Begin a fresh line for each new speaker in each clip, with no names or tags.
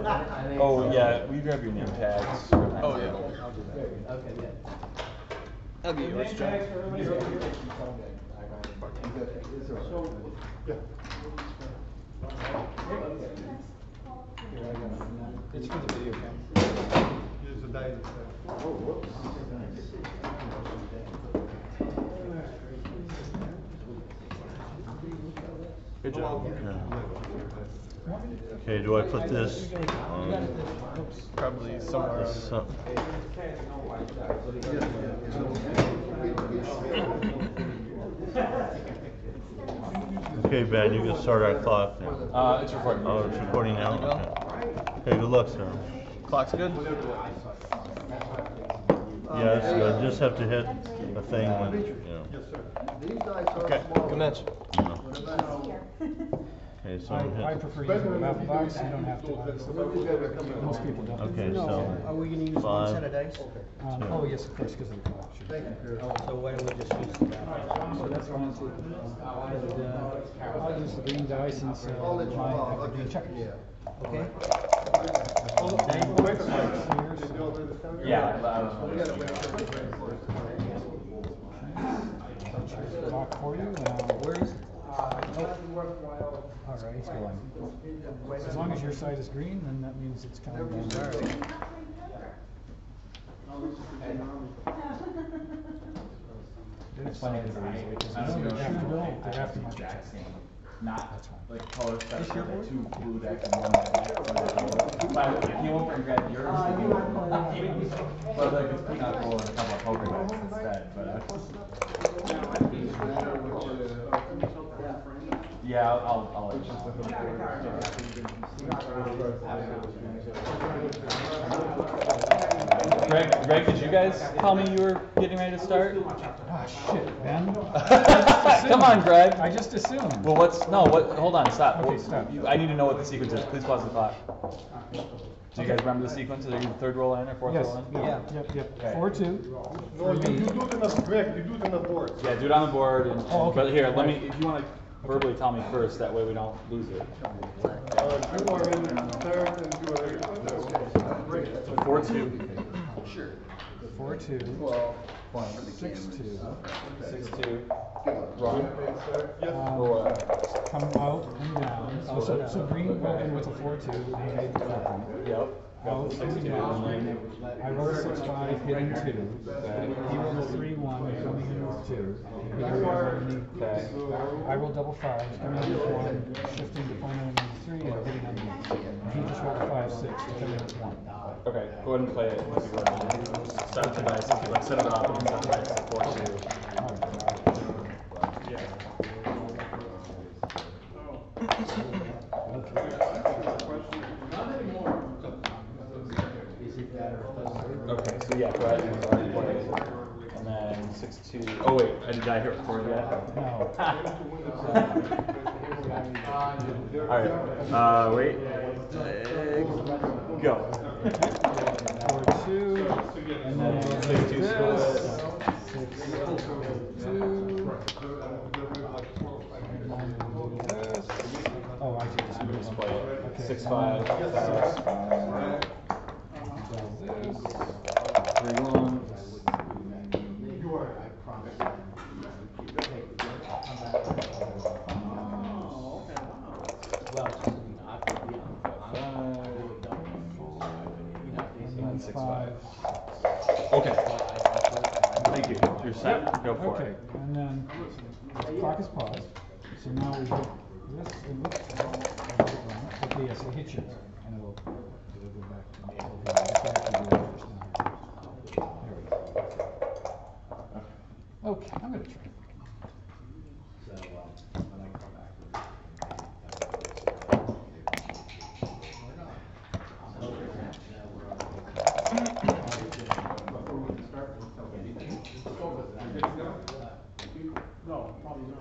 Oh yeah, will you grab your name tags?
Oh yeah. I'll do that.
Okay, yeah.
I'll get yours, John.
It's for the video camera.
Here's the dice.
Oh, whoops.
Good job.
Okay, do I put this on?
Probably somewhere.
Okay, Ben, you can start our clock now.
It's recording.
Oh, it's recording now? Okay. Okay, good luck, sir.
Clock's good?
Yeah, it's good. Just have to hit a thing when, you know.
Yes, sir.
These dice are
Okay,
small.
good match.
Okay, so
I
hit.
prefer using the raffle box. You don't have to. Most people don't.
Okay,
No,
so
are we gonna use one
5.
set of dice?
Oh, yes, of course, because of the clock. Sure.
Thank you, Chris.
Oh, so why don't we just use the
So that's fine too. And, I'll use the green dice and so
I'll let you
mine
follow.
have to be checkers.
Yeah.
Okay.
Yeah.
We gotta wait till it's ready for us.
Clock for you.
Where is it?
All right, it's going. As long as your side is green, then that means it's coming down.
It's funny because
No, they're aftermarket checks.
not
That's fine.
like color stuff. Like 2 blue decks and 1 black. If you went and grabbed yours, then you would. But like it's pretty not cool in a couple of poker decks instead. But yeah, I'll let you know. Greg, did you guys tell me you were getting ready to start?
Ah, shit, Ben.
Come on, Greg.
I just assumed.
Well, hold on, stop.
Okay, stop.
I need to know what the sequence is. Please pause the clock. Do you guys remember the sequence? Are you third roll in or fourth
Yes.
roll in?
Yeah.
Yep.
Okay.
4-2.
No, you do it in the, Greg, you do it in the board.
Yeah, do it on the board.
Oh, okay.
But here, if you want to verbally tell me first, that way we don't lose it.
You are in third and you are in.
4-2.
Sure.
4-2. 6-2.
6-2. Run.
Come out and down. So green went in with a 4-2 and made the flip.
Yep.
Out and down. I rolled a 6-5, hitting 2. He rolled a 3-1, coming in with 2. He got one underneath that. I rolled double 5s, coming in with 1, shifting to point underneath 3 and hitting underneath. And he just rolled a 5-6, coming in with 1.
Okay, go ahead and play it. Start the dice. If you like, set it up and set the dice at 4-2. Okay, so yeah, go ahead and play. And then 6-2. Oh wait, did I hit record yet?
No.
Alright, wait. Go.
4-2, and then we'll do
6-2
this.
split.
6-2. Oh, I see.
Just play it.
Okay.
6-5. 3-1.
You are.
And 6-5. Okay. Thank you. You're set. Go for
Okay,
it.
and then the clock is paused. So now we hit this and this. Okay, yes, it hits yours. And it'll go back to me. Okay, I have to actually do it first now. There we go. Okay, I'm going to try.
No, probably not.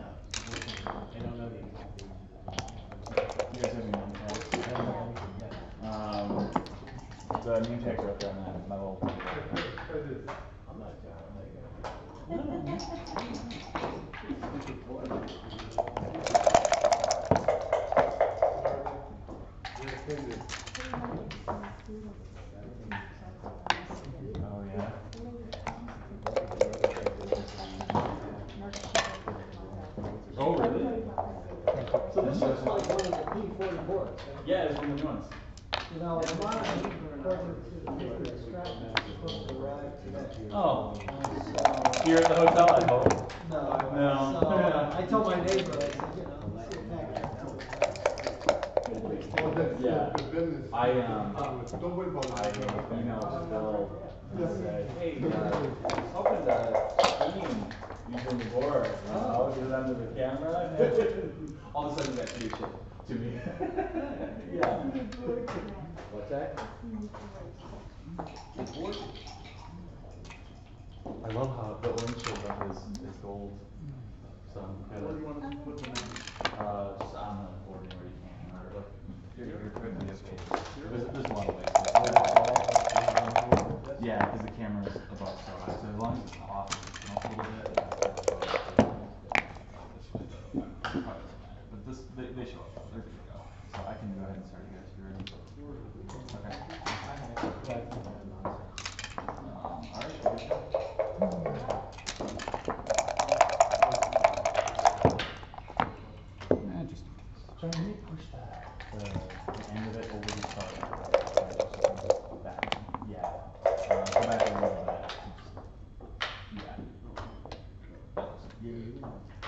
You guys have any name tags? The name tags are up there on that metal.
opinion.
Oh, yeah. Oh, really? So this looks like one of the P-44s. Yeah, it's one of the new ones.
You know, mine, according to the paper, the strap is supposed to arrive today.
Oh.
So,
Here at the hotel, I hope.
no.
No.
So, I told my neighbor, I said, you know, see if that gets
Well, that's
Yeah.
the business. Don't worry about
I
it.
emailed Bill and said, hey, open the screen using the board, you know, get it under the camera. All of a sudden, that shit to me. Yeah. What's that? I love how the orange shield on is gold. So I'm kind
What do you
of,
want to put them in?
just on the board where you can, or like, you're good in this case. There's a lot of ways. Yeah, because the camera's above so high, so as long as it's off, it's off a little bit. But this, they show up, they're good to go. So I can go ahead and start you guys if you're ready. Okay. Just John, can you push the end of it over the top? Back. Yeah. Go back a little bit. Yeah.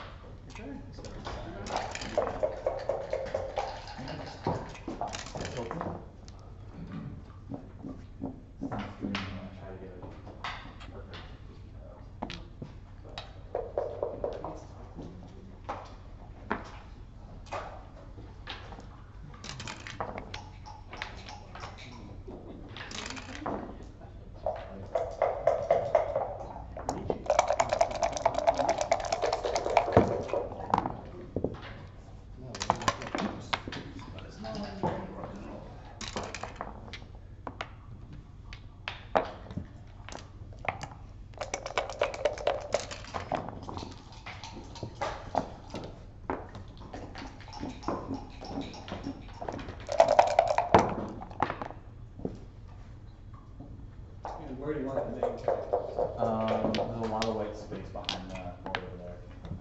Where do you want the name tag?
There's a lot of white space behind the folder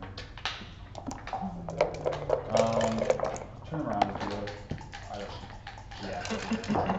there. Turn around if you would. Yeah.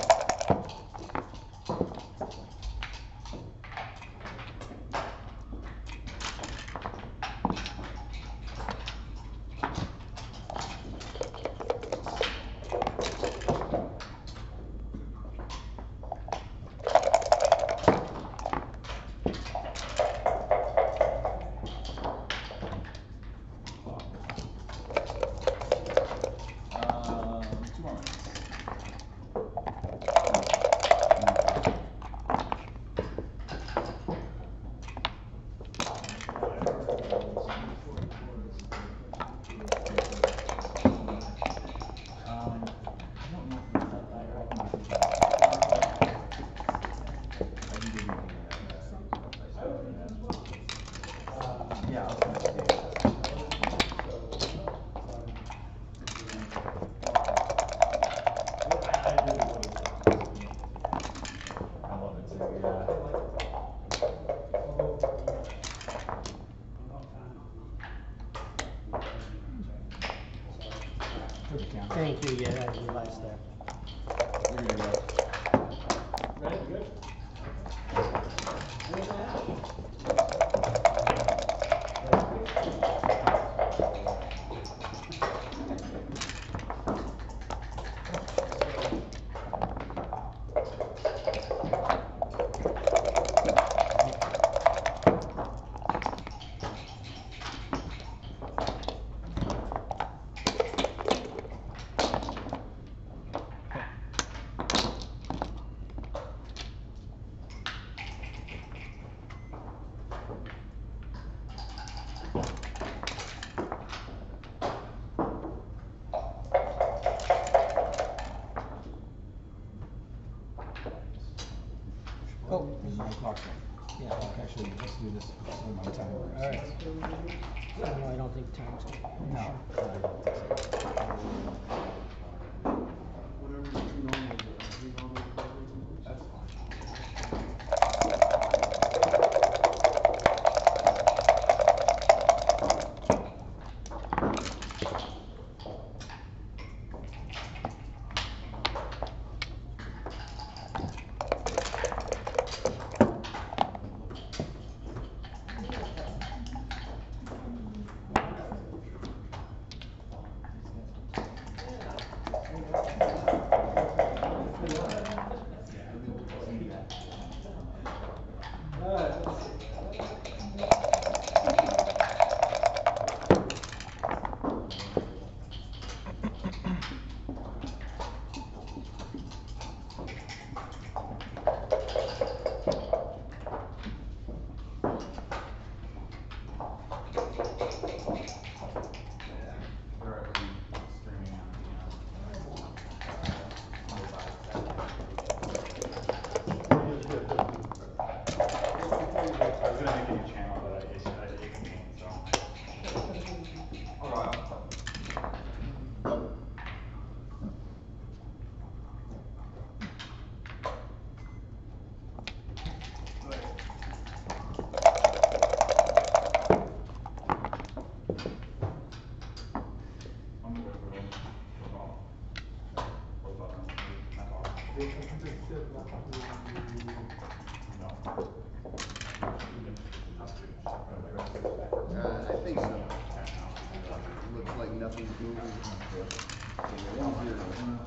Thank you, yeah, I realized that.
You're good to go.
Ready, good?
Oh, there's my clock. Yeah, actually, let's do this one more time. All right.
No, I don't think time's good.
No.
Whatever
I think so. Looks like nothing's moving. So 1-0.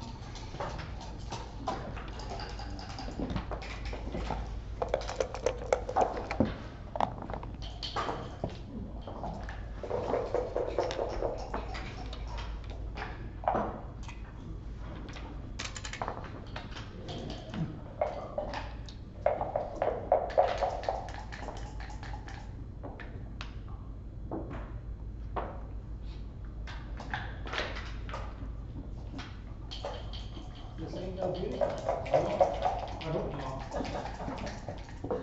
This ain't no beauty. I hope not.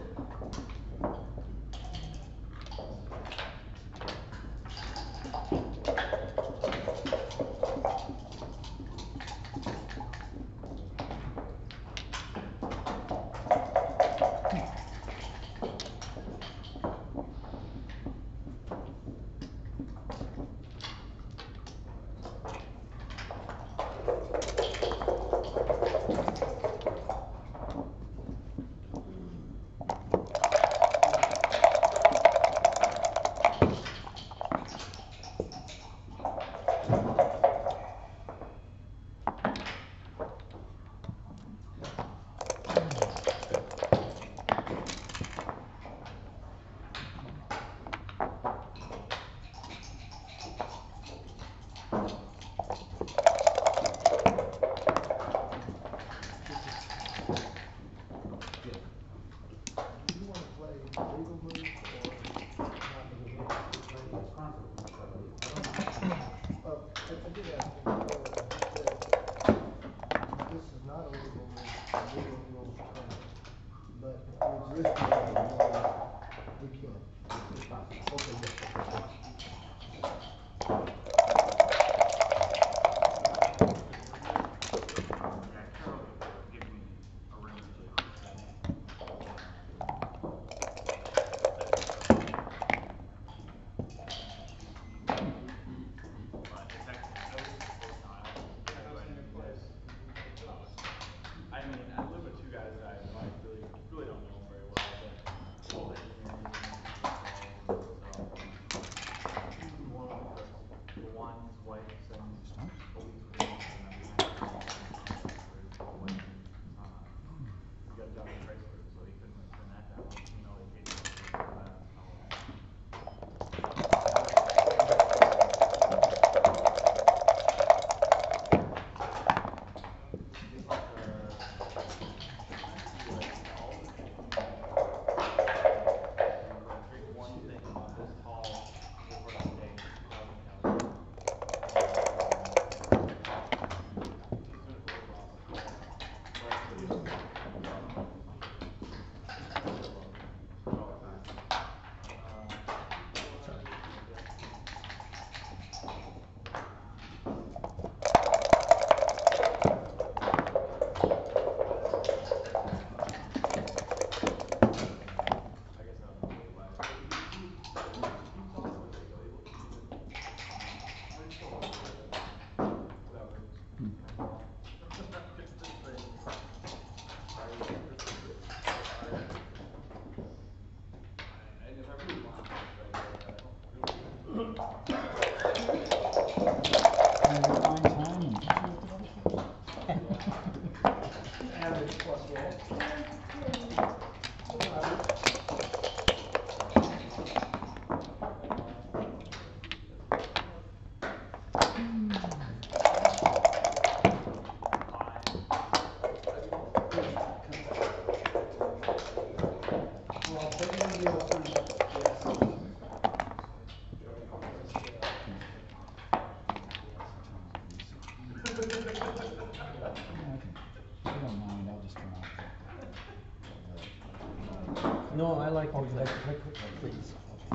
No, I like always like please.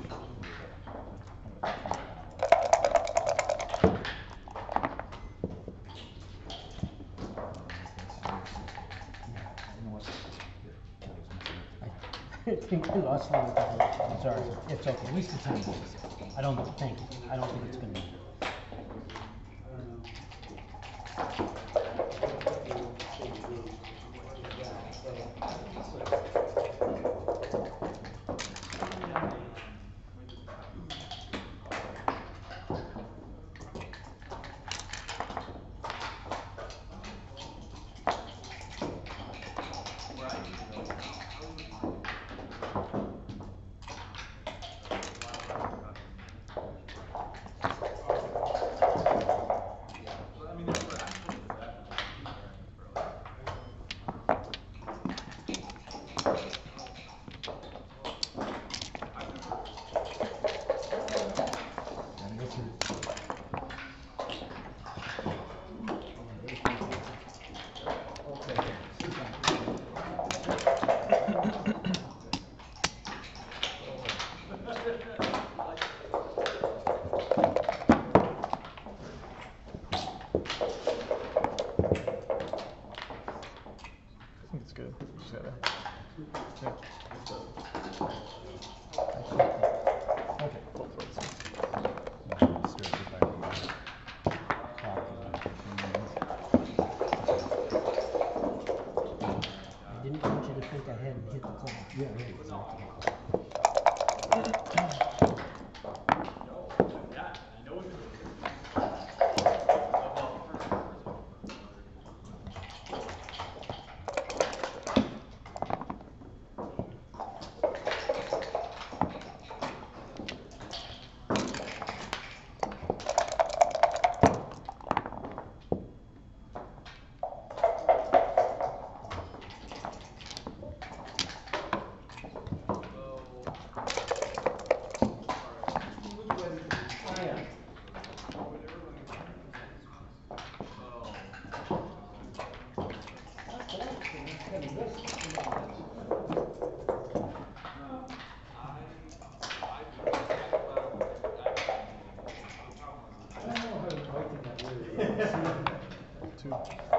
I think I lost one with the whole, I'm sorry, it's okay, at least the time is. I don't think, I don't think it's gonna be. Okay.
Full plates.
I didn't want you to think I hadn't hit the clock.
Yeah, right, exactly.
Two.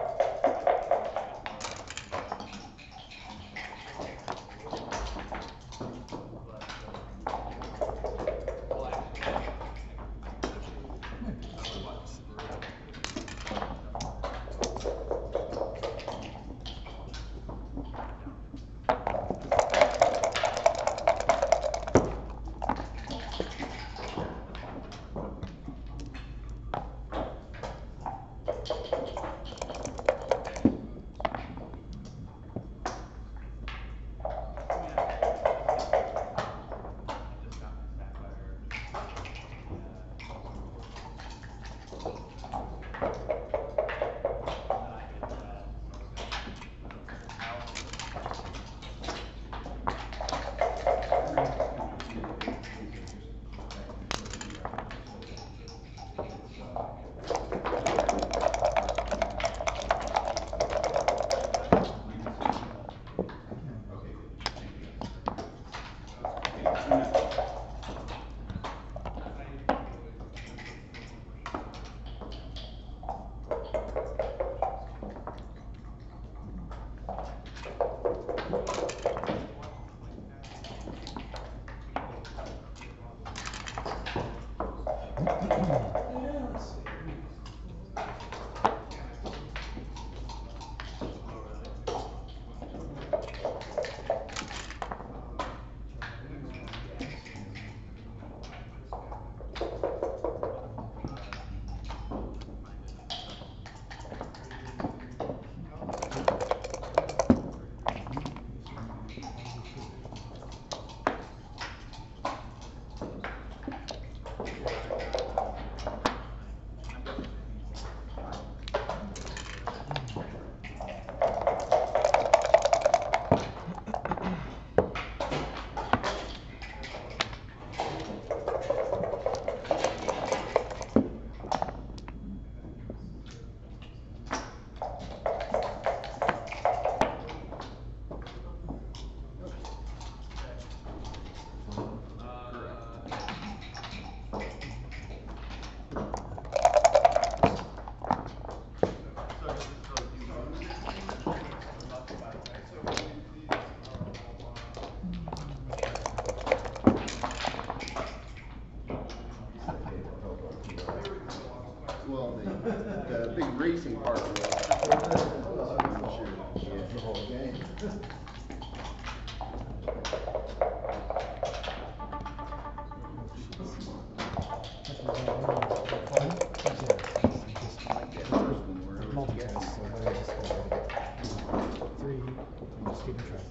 Well, the big racing part was. I'm sure. Yeah. The whole game.
Multiples, so they're just three, I'm just keeping track.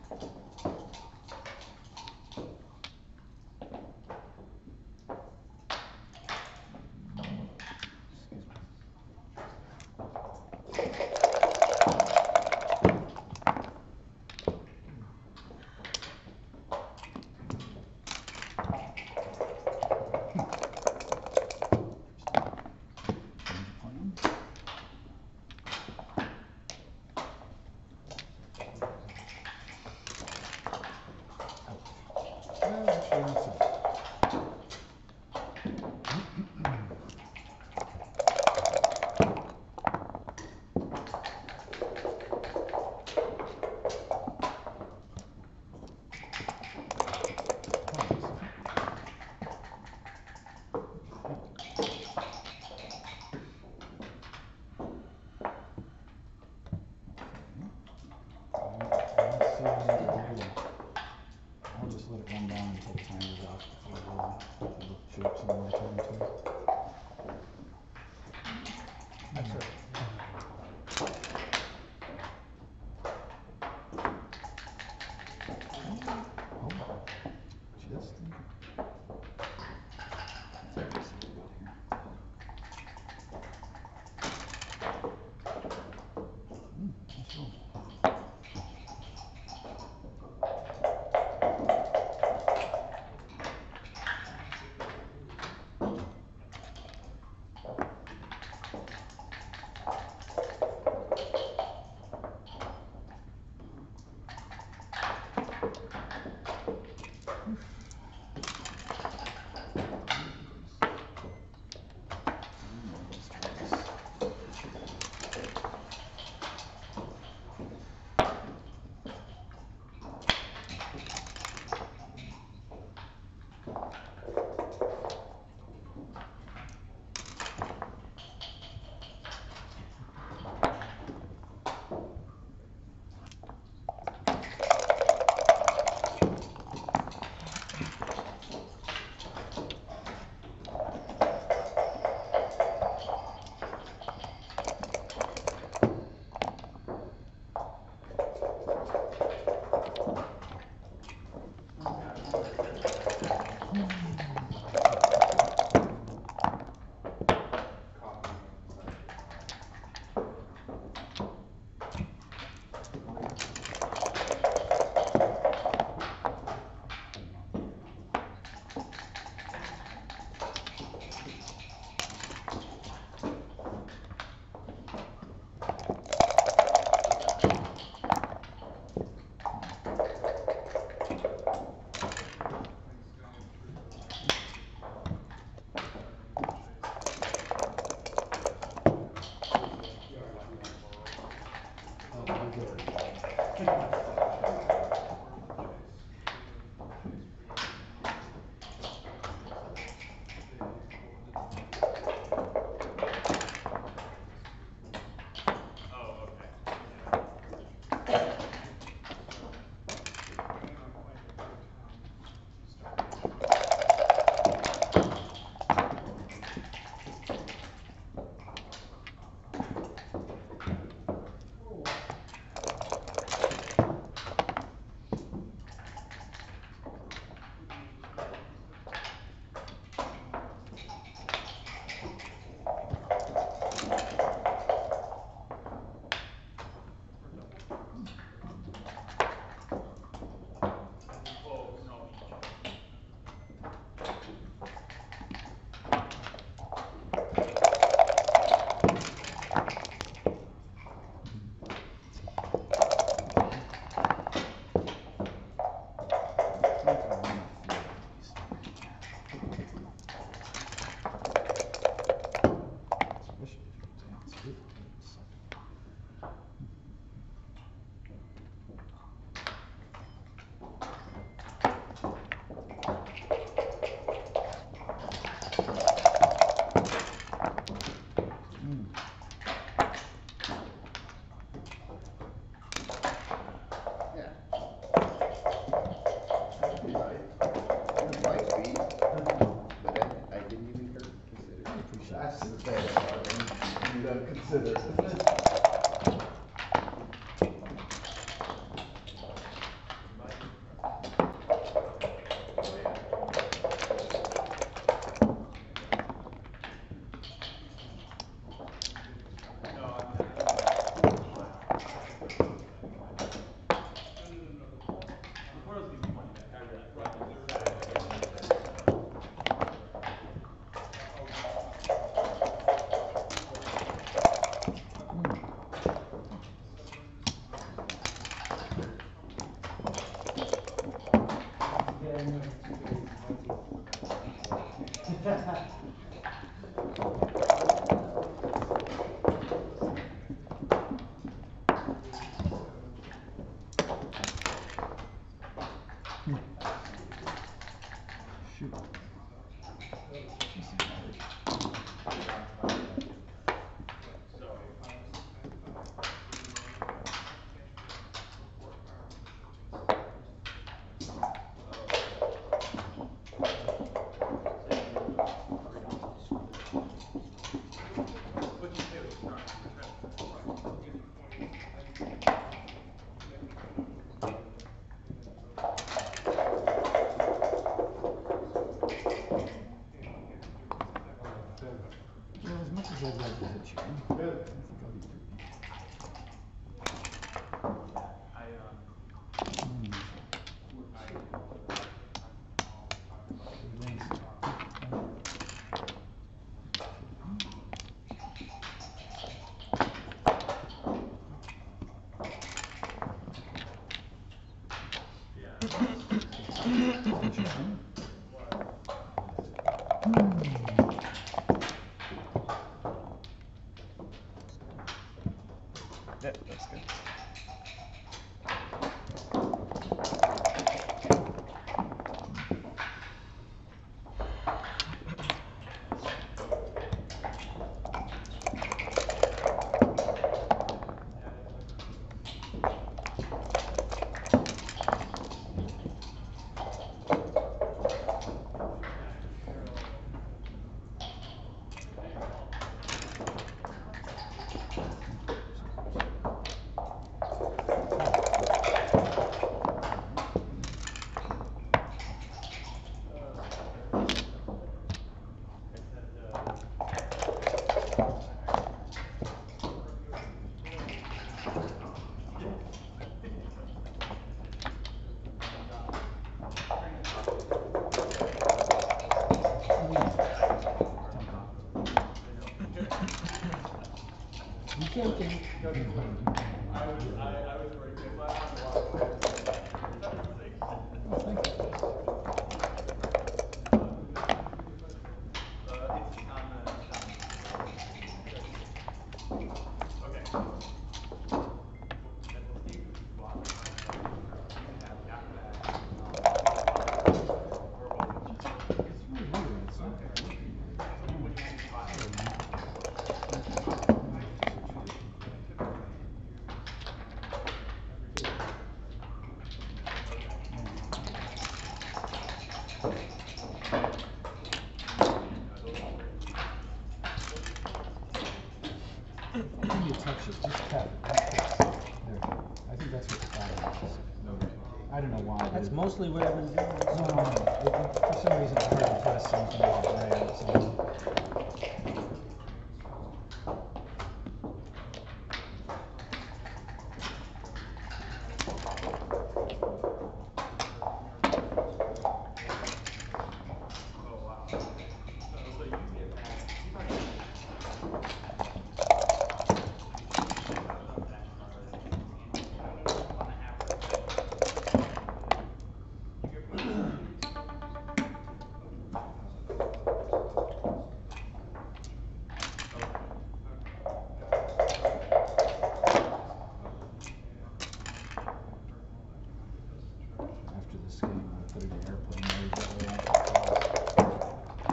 Well, actually, not so. I'll just let it run down until the timer's off before the shapes and my turn to. That's right. Oh, just thinking. Nice roll. Shoot. Well, as much as I'd like to hit you, I think I'll be pretty.
Yeah, that's good.
You can't think.
When you touch it, just tap it. There. I think that's what the problem is. I don't know why. but
That's
it-
mostly what I've been doing.
For some reason, it's hard to press something with a brand, so. After this game, I'll put it in airplane mode. That way I can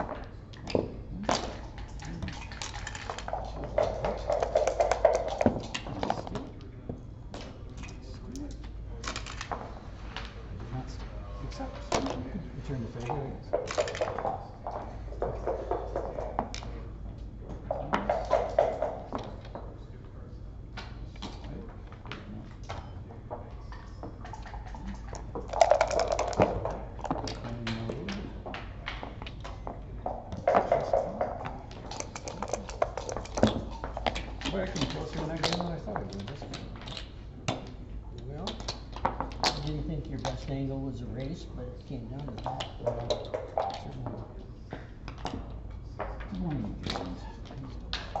Except, return the favor. We're actually closer in that game than I thought it would. That's good.
Well, I didn't think your best angle was a race, but it came down to that.
Certainly. One of these days.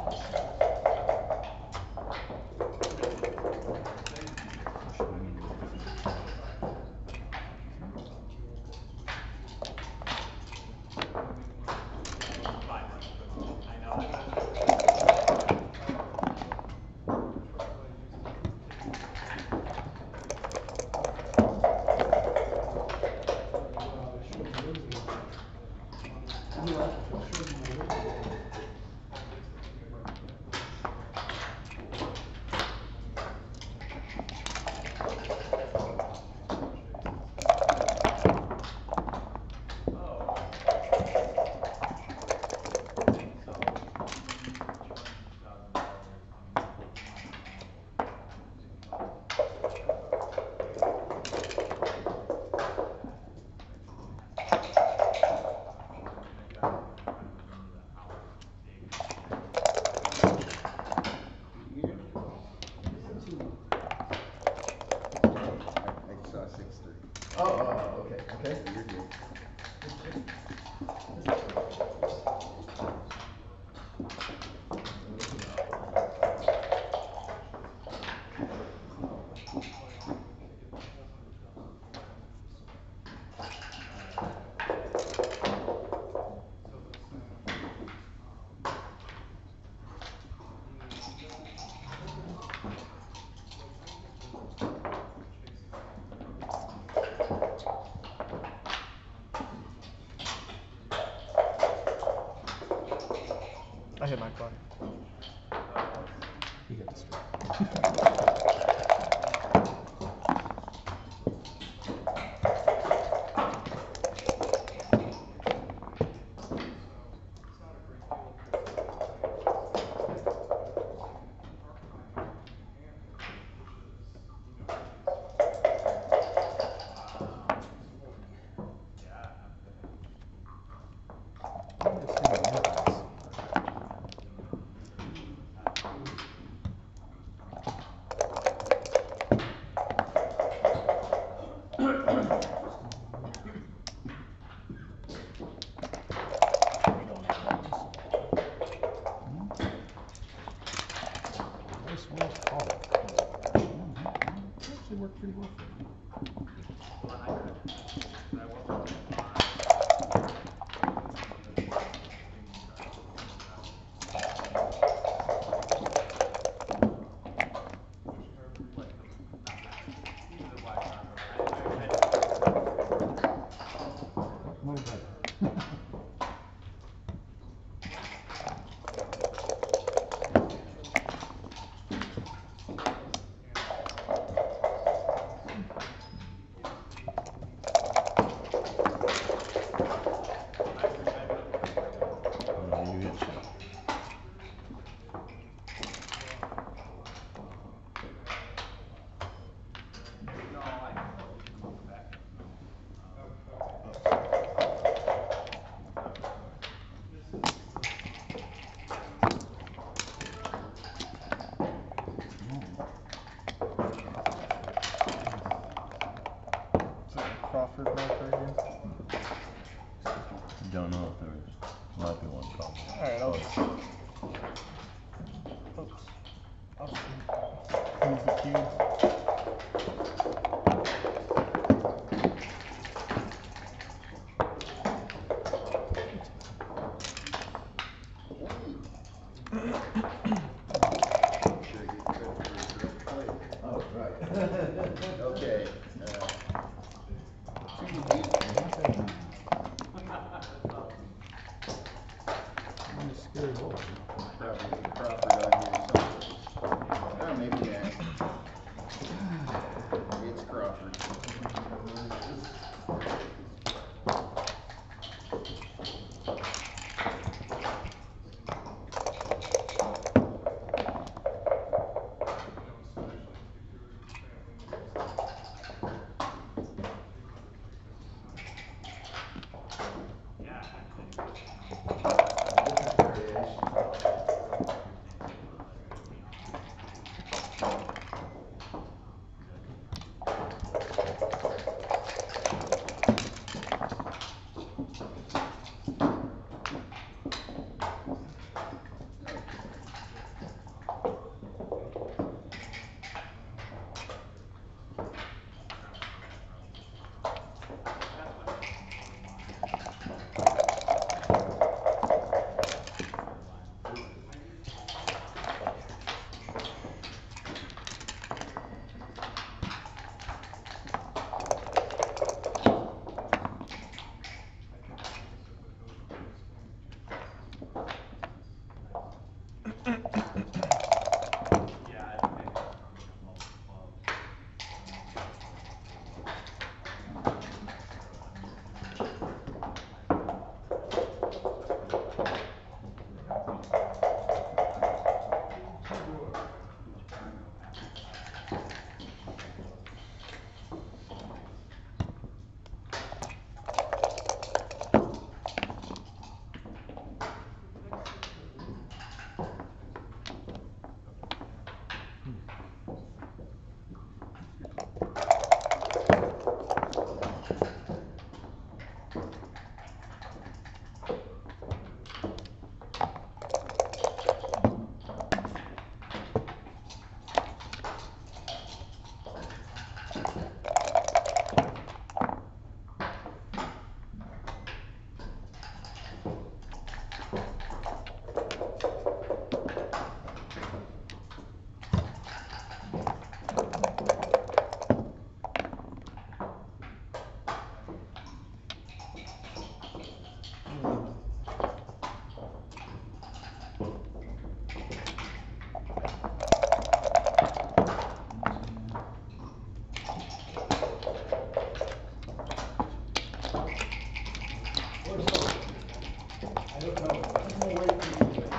6-3.
Oh, okay, okay.
You're good.
I hit my clock.
You get this. Nice one call. Actually worked pretty well for you. More better.
You get shot.
Is that a Crawford mark right here?
Don't know if there is. Might be one call.
Alright, I'll move the cube.
Should I get credit for the play?
Oh, right.
Okay,
I'm just scared of what?
probably Crawford on here somewhere. Or maybe that. It's Crawford.
I don't know. I'm gonna wait for you.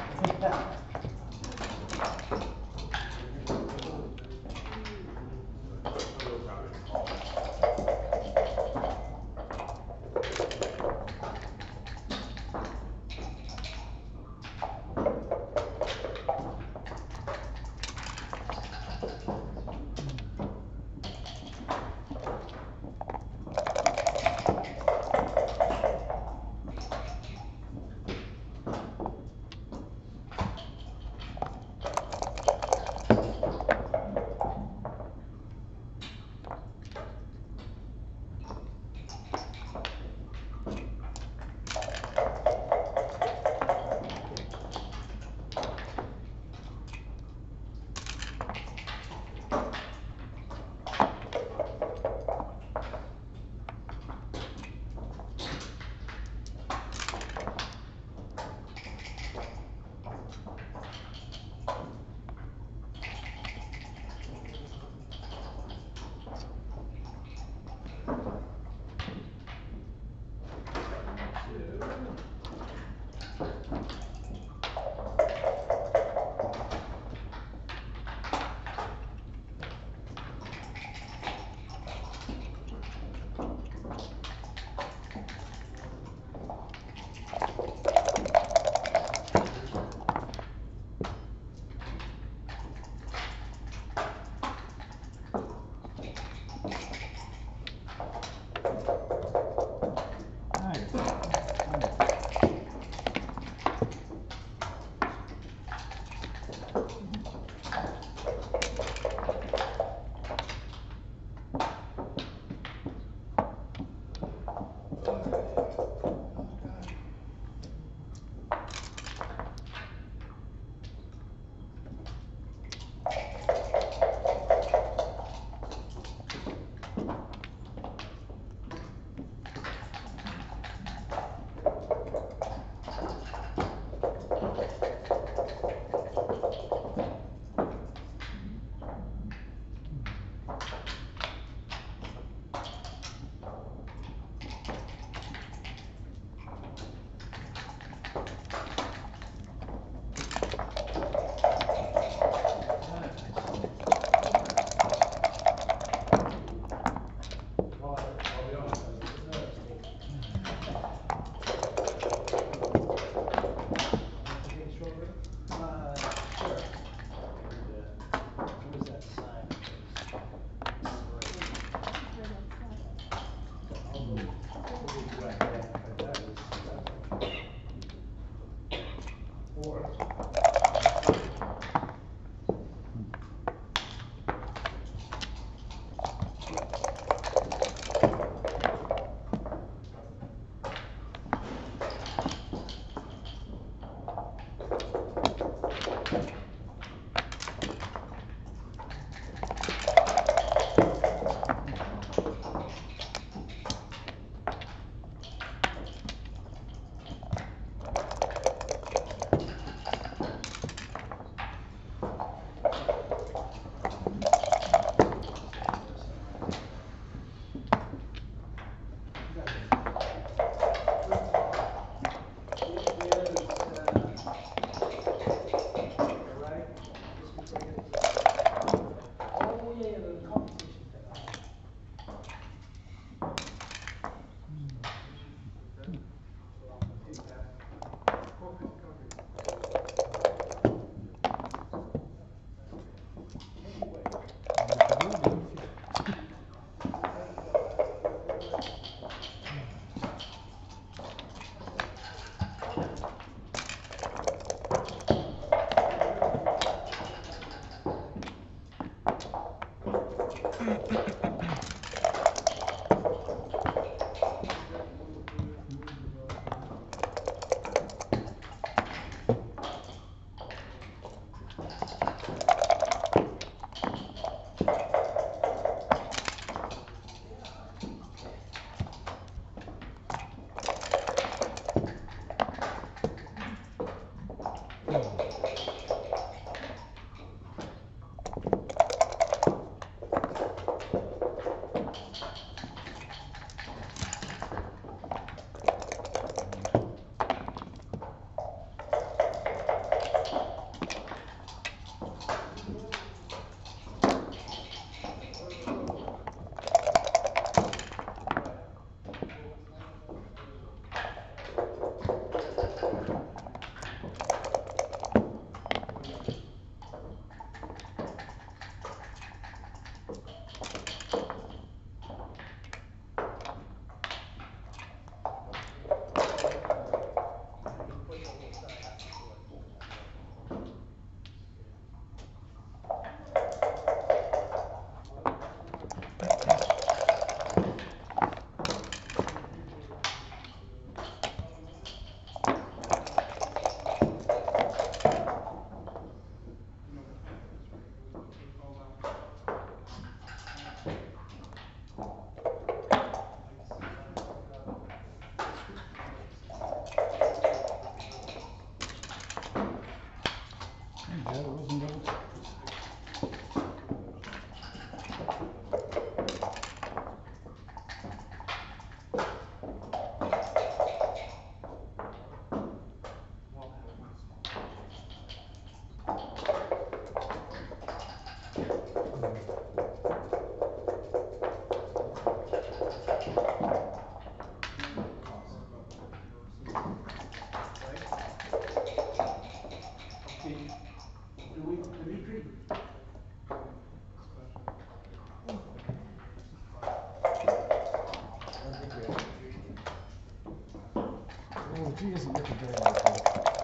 he isn't looking very likely.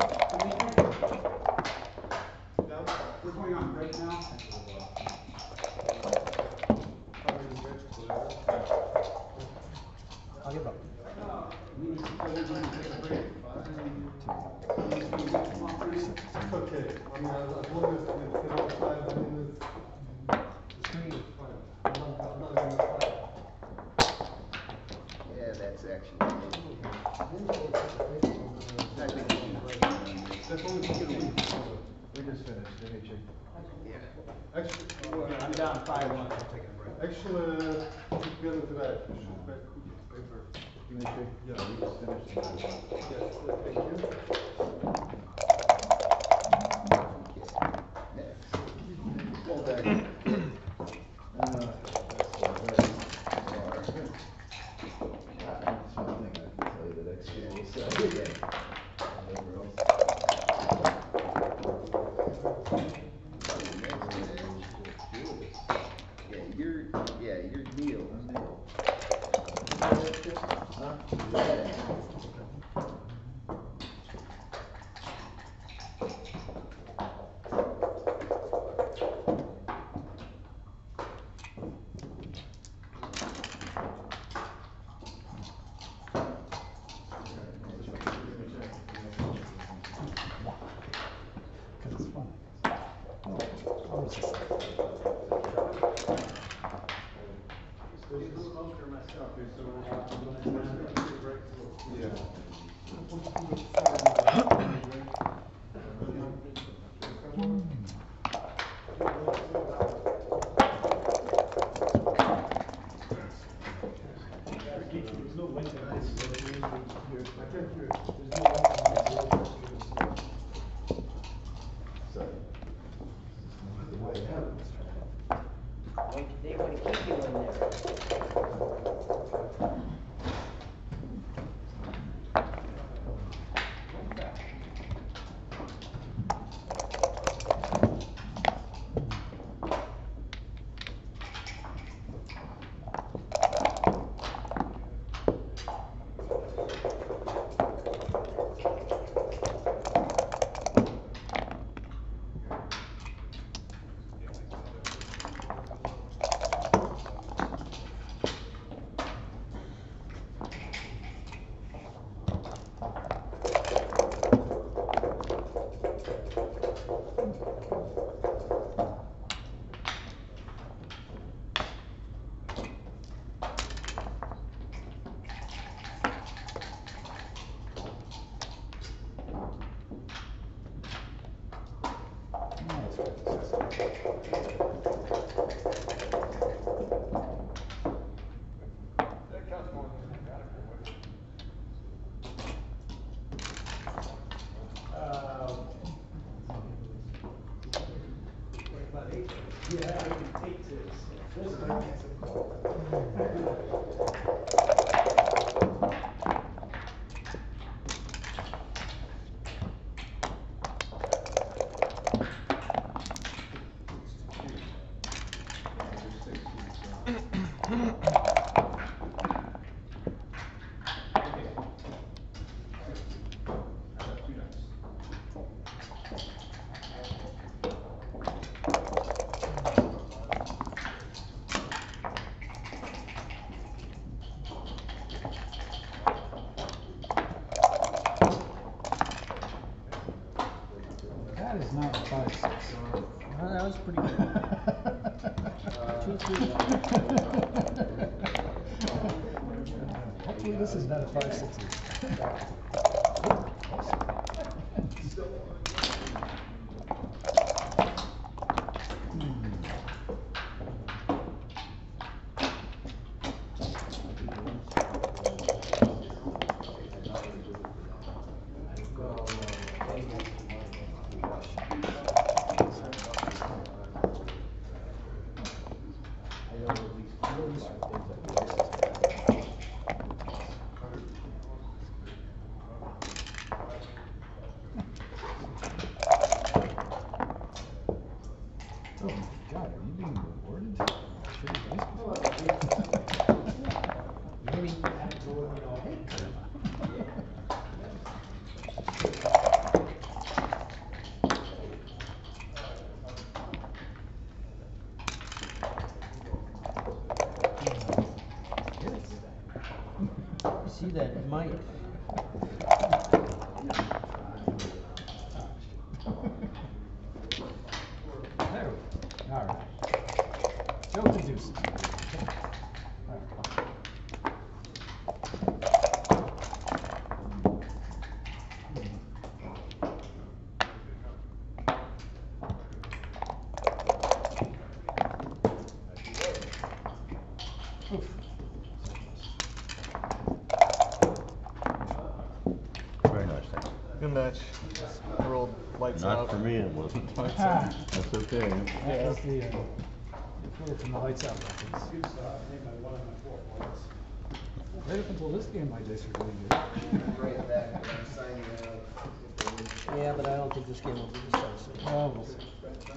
We're going on break now.
I'll give up.
Okay, I mean, as long as it's not 5 minutes.
Yeah, that's actually.
We just finished, didn't we, Chief?
Yeah.
Actually,
I'm down 5-1, I'm taking a break.
actually, ik ben het eruit.
Didn't we, Chief? Yeah, we just finished.
Yes, thank you.
Next. Well done. Yeah, you're Neil.
Because it's fun. Oh, it's just-
They want to keep you in there.
That is not a 5-6.
Well, that was pretty good. 2-3.
Hopefully this is not a 5-6. Oh my God, are you being rewarded? Shitty baseball.
Maybe. See that mic?
There we go. All right. Joe the deuces. All right. Oof.
Very nice, thank you.
Good match. Rolled lights out.
Not for me, it wasn't.
Ah,
That's okay.
that was the photo from the lights out reference. Right up until this game, my dice were really good.
Yeah, but I don't think this game will be decisive.
Oh, we'll see.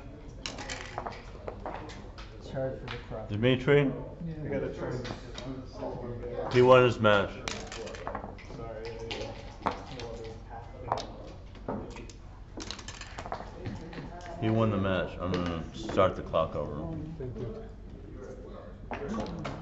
It's hard for the crowd.
Dimitri,
I gotta try to.
he won his match.
Sorry.
He won the match. I'm gonna start the clock over.
Thank you.